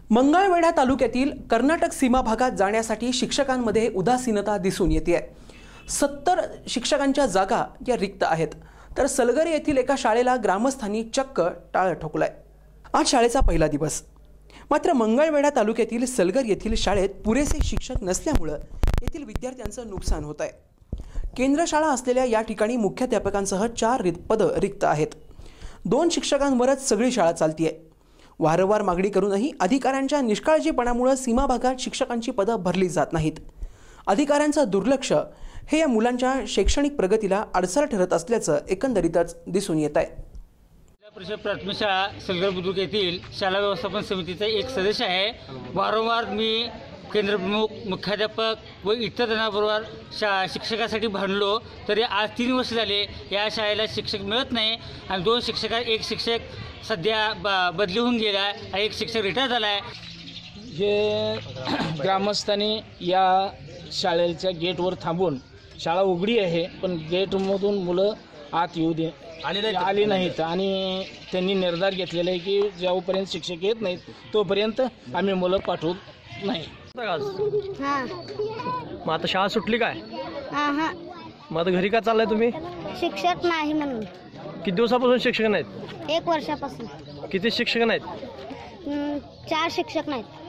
मंगळवेढा तालुक्यातील कर्नाटक सीमा भागात जाण्यासाठी शिक्षकांमध्ये उदासीनता दिसून येते। 70 शिक्षकांच्या जागा या रिक्त आहेत, तर सलगर येथील एका शाळेला ग्रामस्थांनी चक्क टाळं ठोकलंय। आज शाळेचा पहिला दिवस, मात्र मंगळवेढा तालुक्यातील सलगर येथील शाळेत पुरेसे शिक्षक नसल्यामुळे येथील विद्यार्थ्यांचं नुकसान होत आहे। केंद्र शाळा असलेल्या या ठिकाणी मुख्याध्यापकांसह 4 पदं रिक्त आहेत। 2 शिक्षकांवरच सगळी शाळा चालतीये। वारंवार मागणी करूनही अधिकाऱ्यांच्या निष्काळजीपणामुळे सीमा भागात शिक्षकांची पदं भरली जात नाहीत। अधिकाऱ्यांचं दुर्लक्ष हे या मुलांच्या शैक्षणिक प्रगतीला अडसर ठरत असल्याचं एकंदरीतच दिसून येत आहे। जिल्हा परिषद प्राथमिक शाळा सलगर बुद्रुक येथील शाळा व्यवस्थापन समितीचा एक सदस्य आहे। वारंवार मी केंद्रप्रमुख, मुख्याध्यापक व इतर जणांबरोबर शिक्षकासाठी भांडलो, तरी आज 3 वर्ष झाले या शाळेला शिक्षक मिळत नाही आणि 2 शिक्षक, एक शिक्षक सध्या बदली होऊन गेला आहे, एक शिक्षक रिटायर झाला आहे। जे ग्रामस्थांनी या शाळेच्या गेटवर थांबून, शाळा उघडी आहे पण गेटमधून मुलं आत येऊ दे आली नाहीत आणि त्यांनी निर्धार घेतलेला आहे की जेव्हापर्यंत शिक्षक येत नाहीत तोपर्यंत आम्ही मुलं पाठवू नाही। हां, मग आता शाळा सुटली काय? हां, मग आता घरी का चाललाय तुम्ही? शिक्षक नाही म्हणून। किती दिवसापासून शिक्षक नाहीत? 1 वर्षापासून। किती शिक्षक नाहीत? 4 शिक्षक नाहीत।